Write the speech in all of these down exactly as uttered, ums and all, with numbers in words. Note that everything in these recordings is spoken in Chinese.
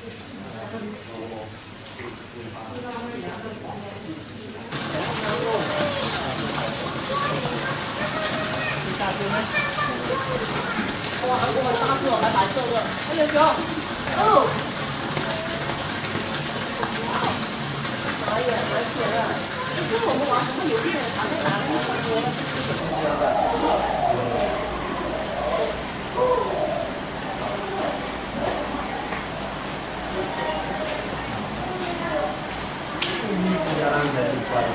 大只吗？哇，我大只哦，还白色的。哎呀，熊！哦。哎呀，蛮甜的。就是我们玩什么游戏，还会拿那个传播的。 Jalan dari Kuala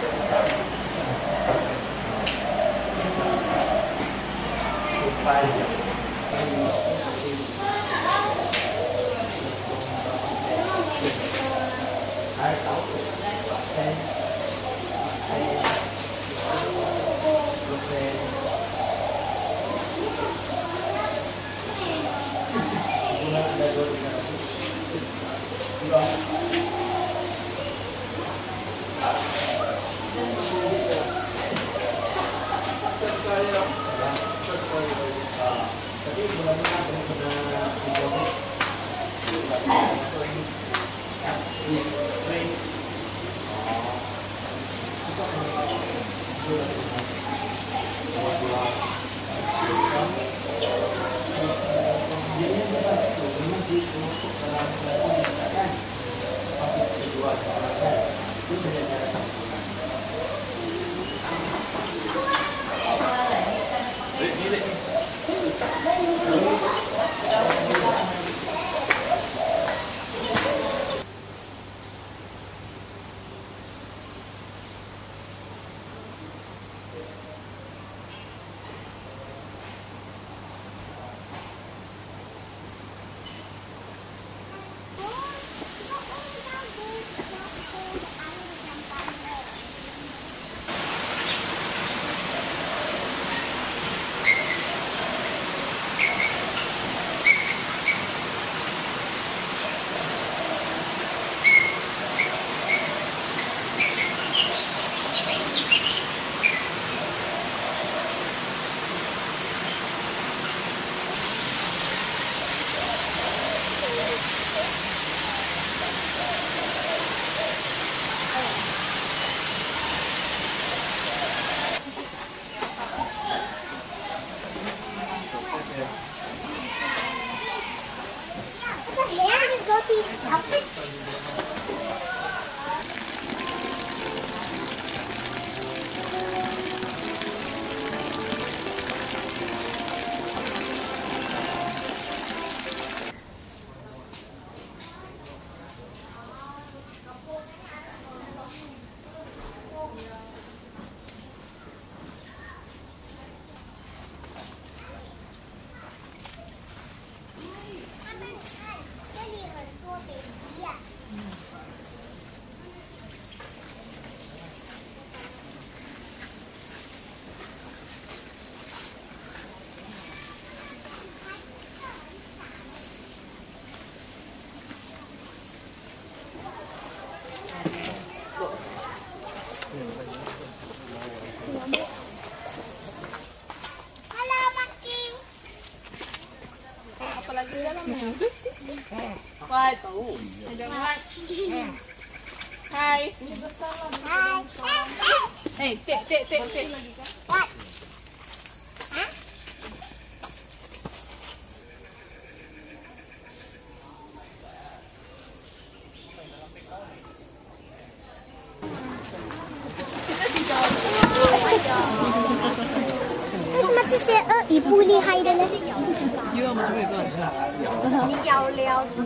Lumpur. Tapi bulannya benar-benar dibuat di spring. Jadi yang kita itu memang ditusuk dalam dalam dikatakan fase kedua itu benar-benar sempurna. Hai, tahu. Hai. Hai, tik tik tik tik. 为什么这些鳄鱼不厉害的呢？ 因为我们这边有个很大。 你要了解。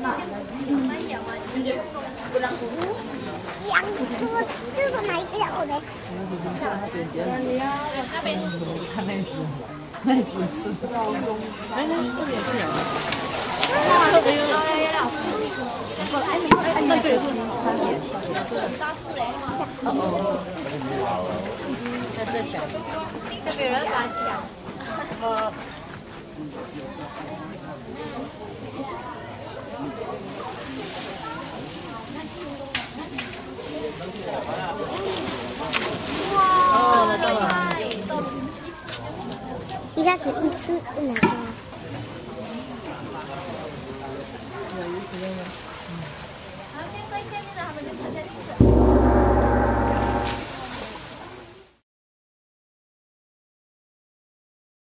两个，这是哪一条的？ 那边怎么看那只？那只是高中。哎，那这边是人。这边有。哎，你哎，那个也是差别起来。哦哦。在这小。 这边人敢抢。 呃。 哇！到了。一下子一次不能。 有一次那个。